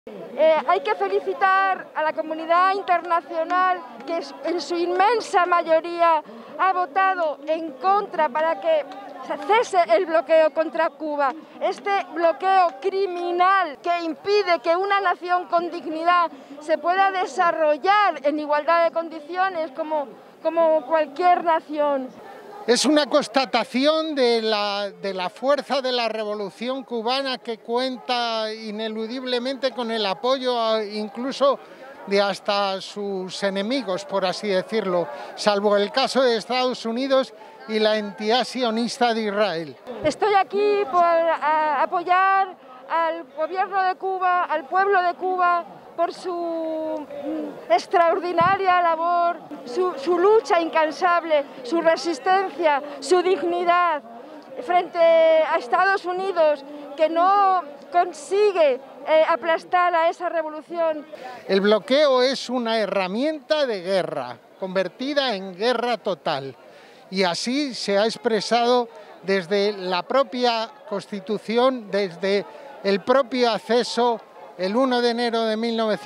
Hay que felicitar a la comunidad internacional que en su inmensa mayoría ha votado en contra para que se cese el bloqueo contra Cuba. Este bloqueo criminal que impide que una nación con dignidad se pueda desarrollar en igualdad de condiciones como cualquier nación. Es una constatación de la fuerza de la revolución cubana, que cuenta ineludiblemente con el apoyo incluso de hasta sus enemigos, por así decirlo, salvo el caso de Estados Unidos y la entidad sionista de Israel. Estoy aquí por apoyar al gobierno de Cuba, al pueblo de Cuba, por su extraordinaria labor, su lucha incansable, su resistencia, su dignidad frente a Estados Unidos, que no consigue aplastar a esa revolución. El bloqueo es una herramienta de guerra, convertida en guerra total, y así se ha expresado desde la propia Constitución, desde el propio acceso el 1 de enero de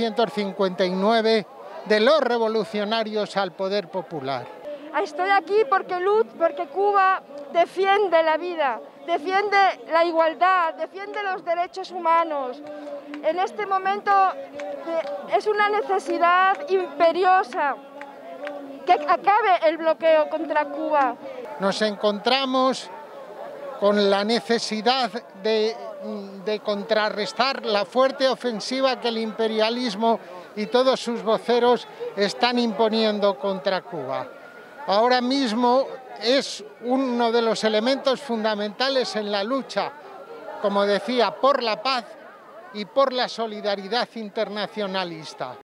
1959 de los revolucionarios al poder popular. Estoy aquí porque Cuba defiende la vida, defiende la igualdad, defiende los derechos humanos. En este momento es una necesidad imperiosa que acabe el bloqueo contra Cuba. Nos encontramos con la necesidad de contrarrestar la fuerte ofensiva que el imperialismo y todos sus voceros están imponiendo contra Cuba. Ahora mismo es uno de los elementos fundamentales en la lucha, como decía, por la paz y por la solidaridad internacionalista.